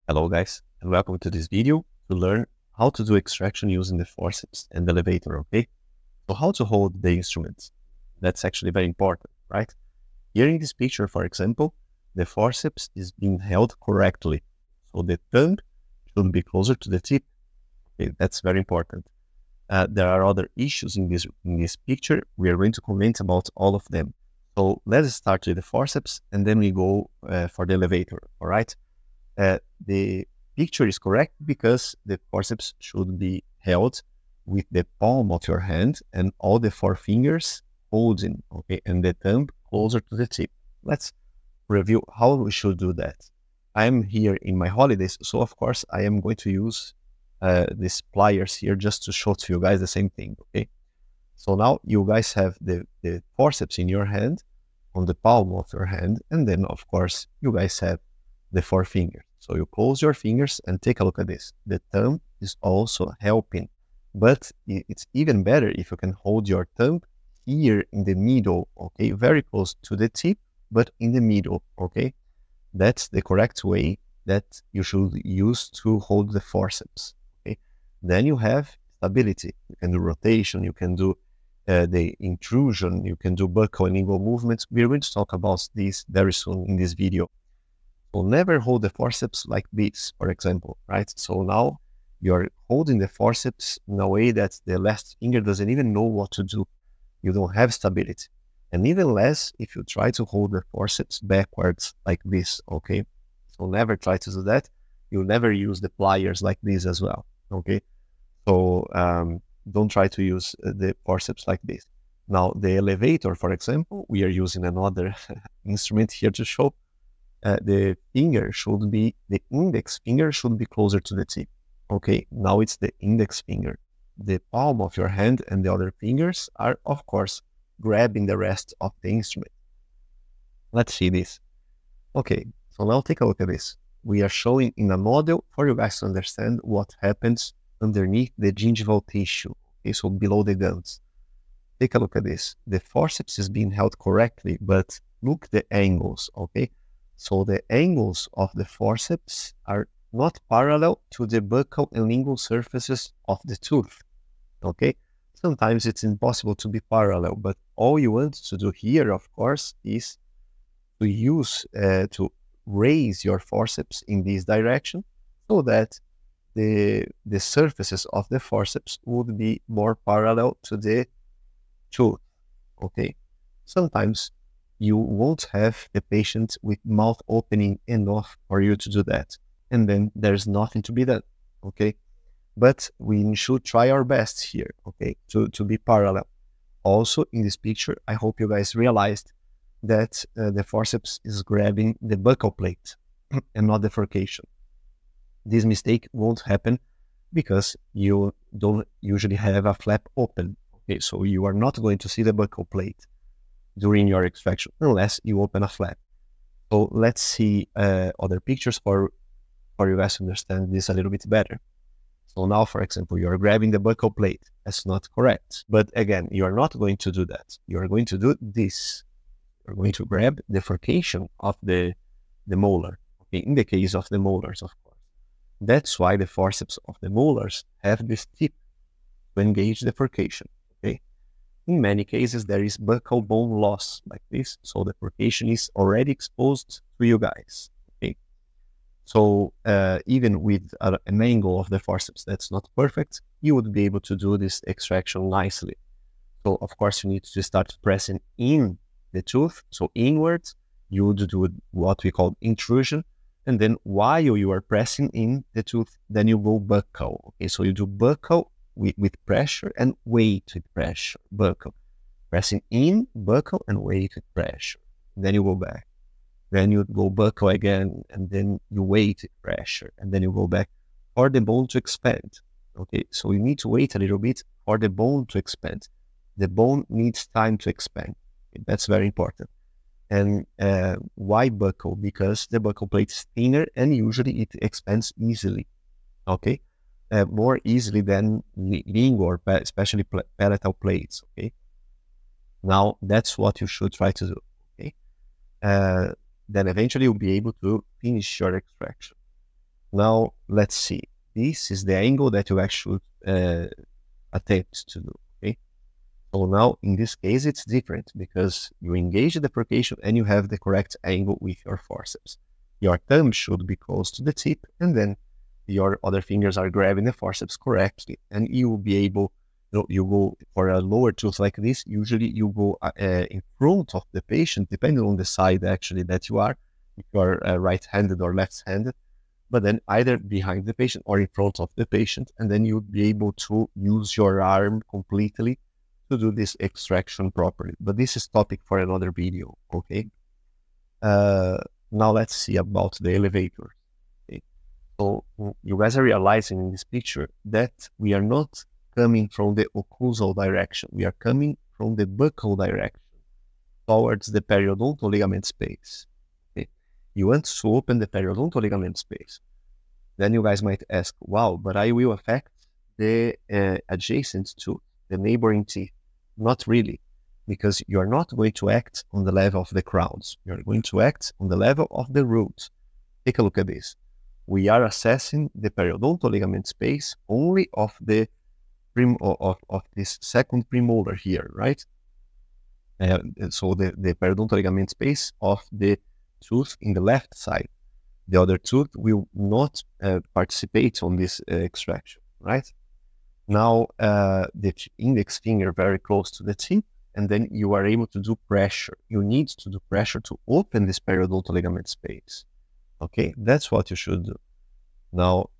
Hello guys, and welcome to this video to learn how to do extraction using the forceps and the elevator, okay? So how to hold the instruments. That's actually very important, right? Here in this picture, for example, the forceps is being held correctly. So the thumb should be closer to the tip. Okay, that's very important. There are other issues in this picture. We are going to comment about all of them. So let's start with the forceps and then we go for the elevator, all right? The picture is correct because the forceps should be held with the palm of your hand and all the four fingers holding, okay, and the thumb closer to the tip. Let's review how we should do that. I'm here in my holidays, so of course I am going to use these pliers here just to show to you guys the same thing, okay? So now you guys have the forceps in your hand, on the palm of your hand, and then of course you guys have the four fingers. So you close your fingers and take a look at this. The thumb is also helping, but it's even better if you can hold your thumb here in the middle, okay? Very close to the tip, but in the middle, okay? That's the correct way that you should use to hold the forceps, okay? Then you have stability. You can do rotation, you can do the intrusion, you can do buccal and lingual movements. We're going to talk about this very soon in this video. So never hold the forceps like this, for example, right? So now you're holding the forceps in a way that the left finger doesn't even know what to do. You don't have stability. And even less if you try to hold the forceps backwards like this, okay? So never try to do that. You'll never use the pliers like this as well, okay? So don't try to use the forceps like this. Now the elevator, for example, we are using another instrument here to show. The index finger should be closer to the tip. Okay, now it's the index finger. The palm of your hand and the other fingers are, of course, grabbing the rest of the instrument. Let's see this. Okay, so now take a look at this. We are showing in a model for you guys to understand what happens underneath the gingival tissue, okay, so below the gums. Take a look at this. The forceps is being held correctly, but look the angles, okay? So the angles of the forceps are not parallel to the buccal and lingual surfaces of the tooth, okay? Sometimes it's impossible to be parallel, but all you want to do here, of course, is to use, to raise your forceps in this direction so that the surfaces of the forceps would be more parallel to the tooth, okay? Sometimes you won't have the patient with mouth opening enough for you to do that. And then there's nothing to be done, okay? But we should try our best here, okay, to be parallel. Also, in this picture, I hope you guys realized that the forceps is grabbing the buccal plate and not the furcation. This mistake won't happen because you don't usually have a flap open, okay? So you are not going to see the buccal plate during your extraction, unless you open a flap. So let's see other pictures for you guys to understand this a little bit better. So now, for example, you're grabbing the buccal plate. That's not correct. But again, you're not going to do that. You're going to do this. You're going to grab the furcation of the molar, okay, in the case of the molars, of course. That's why the forceps of the molars have this tip to engage the furcation, okay? In many cases, there is buccal bone loss like this, so the furcation is already exposed to you guys, okay? So even with an angle of the forceps that's not perfect, you would be able to do this extraction nicely. So of course, you need to start pressing in the tooth, so inwards. You would do what we call intrusion, and then while you are pressing in the tooth, then you go buccal, okay? So you do buccal with pressure and weight with pressure, buccal. Pressing in, buccal, and weight with pressure. Then you go back. Then you go buccal again, and then you weight with pressure, and then you go back for the bone to expand. Okay, so you need to wait a little bit for the bone to expand. The bone needs time to expand. Okay, that's very important. And why buccal? Because the buccal plate is thinner, and usually it expands easily. Okay. More easily than lingual or especially palatal plates, okay? Now, that's what you should try to do, okay? Then eventually you'll be able to finish your extraction. Now, let's see. This is the angle that you actually attempt to do, okay? So now, in this case, it's different because you engage the deprecation and you have the correct angle with your forceps. Your thumb should be close to the tip, and then your other fingers are grabbing the forceps correctly, and you will be able, you go for a lower tooth like this, usually you go in front of the patient, depending on the side actually that you are, if you are right-handed or left-handed, but then either behind the patient or in front of the patient, and then you'll be able to use your arm completely to do this extraction properly. But this is topic for another video, okay? Now let's see about the elevator. Okay? So you guys are realizing in this picture that we are not coming from the occlusal direction. We are coming from the buccal direction towards the periodontal ligament space. Okay? You want to open the periodontal ligament space. Then you guys might ask, wow, but I will affect the adjacent tooth, the neighboring teeth. Not really, because you're not going to act on the level of the crowns. You're going to act on the level of the roots. Take a look at this. We are assessing the periodontal ligament space only of the of this second premolar here, right? So the periodontal ligament space of the tooth in the left side. The other tooth will not participate on this extraction, right? Now, the index finger very close to the tip, and then you are able to do pressure. You need to do pressure to open this periodontal ligament space. Okay, that's what you should do. Now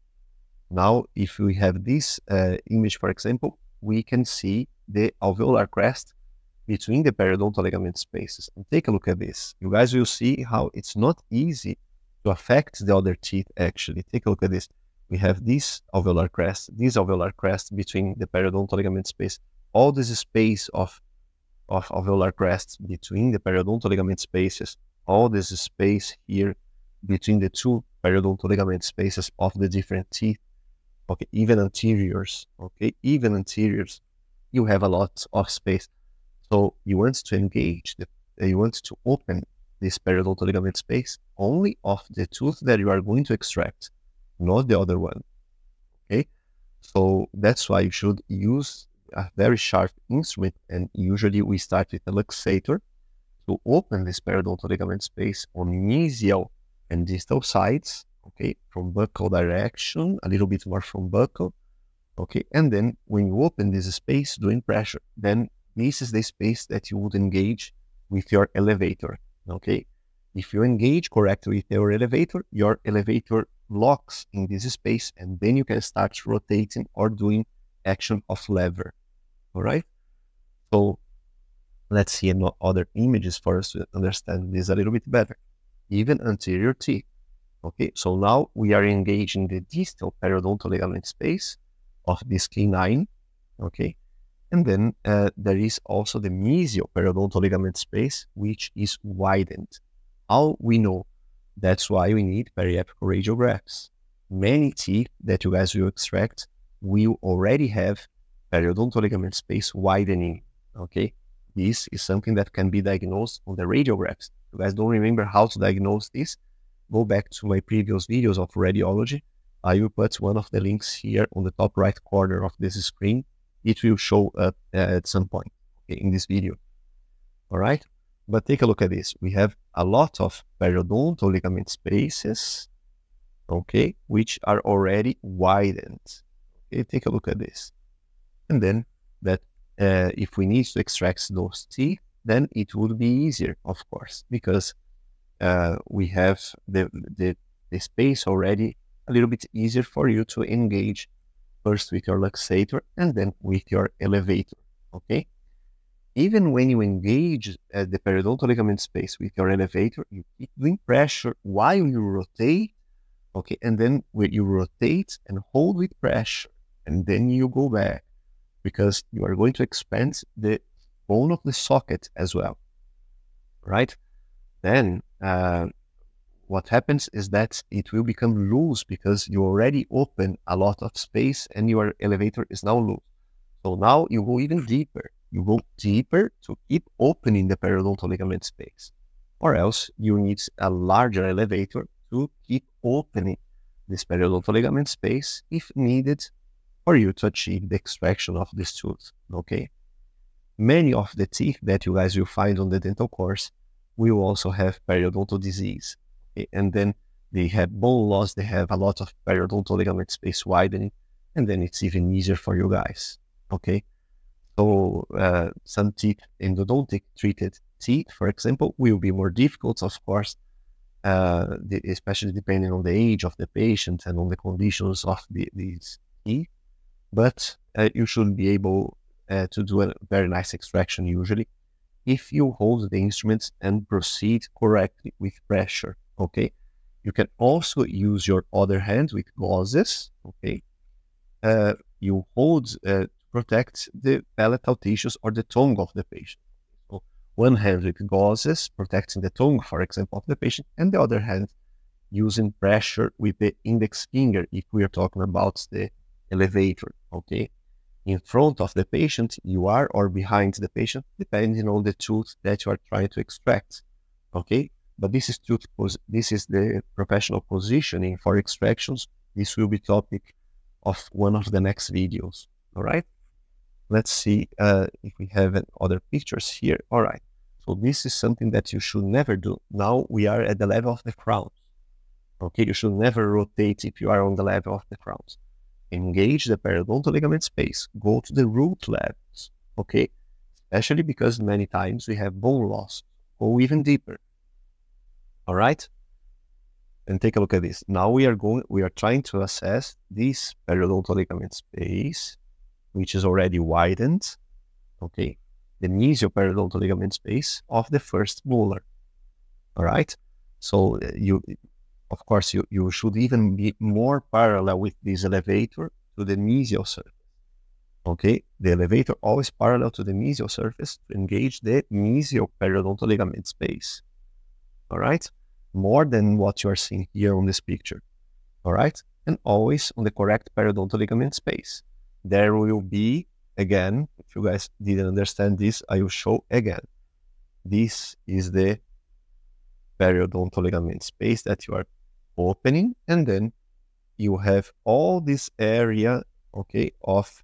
if we have this image, for example, we can see the alveolar crest between the periodontal ligament spaces. And take a look at this. You guys will see how it's not easy to affect the other teeth actually. Take a look at this. We have this alveolar crest between the periodontal ligament space, all this space of alveolar crests between the periodontal ligament spaces, all this space here between the two periodontal ligament spaces of the different teeth, okay, even anteriors, you have a lot of space. So you want to engage, you want to open this periodontal ligament space only of the tooth that you are going to extract, not the other one, okay? So that's why you should use a very sharp instrument, and usually we start with a luxator to open this periodontal ligament space on mesial and distal sides, okay, from buccal direction, a little bit more from buccal, okay? And then when you open this space doing pressure, then this is the space that you would engage with your elevator, okay? If you engage correctly with your elevator locks in this space, and then you can start rotating or doing action of lever, all right? So let's see other images for us to understand this a little bit better. Even anterior teeth, okay? So now we are engaging the distal periodontal ligament space of this canine, okay? And then there is also the mesial periodontal ligament space, which is widened. How we know? That's why we need periapical radiographs. Many teeth that you guys will extract will already have periodontal ligament space widening, okay? This is something that can be diagnosed on the radiographs. If you guys don't remember how to diagnose this, go back to my previous videos of radiology. I will put one of the links here on the top right corner of this screen. It will show up at some point, okay, in this video, all right? But take a look at this. We have a lot of periodontal ligament spaces, okay, which are already widened. Okay, take a look at this. And then that if we need to extract those teeth, then it would be easier, of course, because we have the space already a little bit easier for you to engage first with your luxator and then with your elevator, okay? Even when you engage the periodontal ligament space with your elevator, you keep doing pressure while you rotate, okay? And then when you rotate and hold with pressure, and then you go back, because you are going to expand the bone of the socket as well, right? Then what happens is that it will become loose because you already open a lot of space and your elevator is now loose. So now you go even deeper. You go deeper to keep opening the periodontal ligament space, or else you need a larger elevator to keep opening this periodontal ligament space if needed for you to achieve the extraction of this tooth, okay? Many of the teeth that you guys will find on the dental course will also have periodontal disease, okay? And then they have bone loss, they have a lot of periodontal ligament space widening, and then it's even easier for you guys, okay? So some teeth, endodontic treated teeth, for example, will be more difficult, of course, especially depending on the age of the patient and on the conditions of these teeth. But you should be able to do a very nice extraction usually if you hold the instruments and proceed correctly with pressure, okay? You can also use your other hand with gauzes, okay? You hold to protect the palatal tissues or the tongue of the patient. So one hand with gauzes protecting the tongue, for example, of the patient, and the other hand using pressure with the index finger if we are talking about the elevator, okay? In front of the patient, you are, or behind the patient, depending on the tooth that you are trying to extract, okay? But this is the professional positioning for extractions. This will be topic of one of the next videos, all right? Let's see if we have other pictures here. All right, so this is something that you should never do. Now we are at the level of the crowns, okay? You should never rotate if you are on the level of the crowns. Engage the periodontal ligament space, go to the root levels, okay? Especially because many times we have bone loss, go even deeper, all right? And take a look at this. Now we are trying to assess this periodontal ligament space, which is already widened, okay? The mesioperiodontal ligament space of the first molar, all right? So of course, you should even be more parallel with this elevator to the mesial surface, okay? The elevator always parallel to the mesial surface to engage the mesioperiodontal ligament space, all right? More than what you are seeing here on this picture, all right? And always on the correct periodontal ligament space. There will be, again, if you guys didn't understand this, I will show again. This is the periodontal ligament space that you are opening, and then you have all this area, okay, of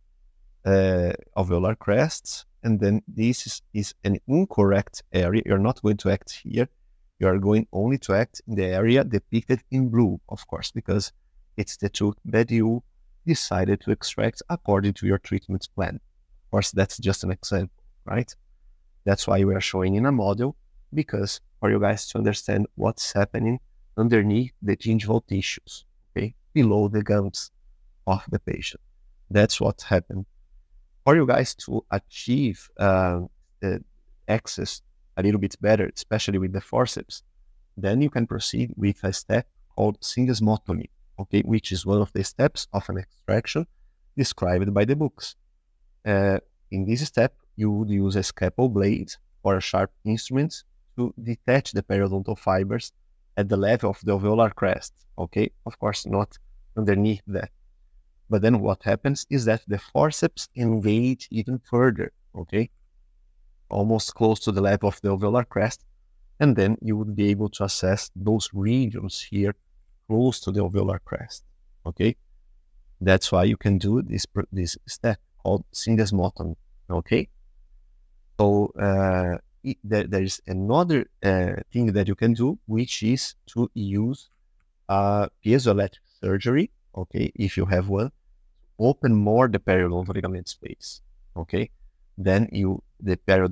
alveolar crests, and then this is an incorrect area. You're not going to act here. You are going only to act in the area depicted in blue, of course, because it's the tooth that you decided to extract according to your treatment plan. Of course, that's just an example, right? That's why we are showing in a model, because for you guys to understand what's happening underneath the gingival tissues, okay, below the gums of the patient. That's what happened. For you guys to achieve the access a little bit better, especially with the forceps, then you can proceed with a step called syndesmotomy, okay, which is one of the steps of an extraction described by the books. In this step, you would use a scalpel blade or a sharp instrument to detach the periodontal fibers at the level of the alveolar crest, okay? Of course, not underneath that. But then what happens is that the forceps engage even further, okay? Almost close to the level of the alveolar crest, and then you would be able to assess those regions here close to the alveolar crest, okay? That's why you can do this step called syndesmotomy, okay? So there is another thing that you can do, which is to use piezoelectric surgery, okay, if you have one, open more the periodontal ligament space, okay? Then the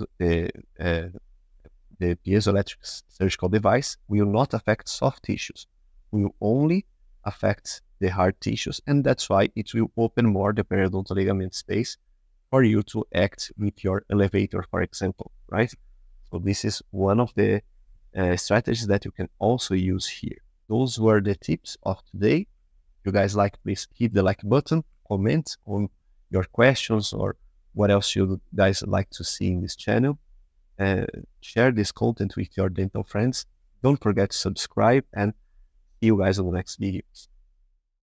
piezoelectric surgical device will not affect soft tissues, will only affect the hard tissues, and that's why it will open more the periodontal ligament space for you to act with your elevator, for example, right? So this is one of the strategies that you can also use here. Those were the tips of today. If you guys like, please hit the like button, comment on your questions or what else you guys like to see in this channel. Share this content with your dental friends. Don't forget to subscribe, and see you guys on the next videos.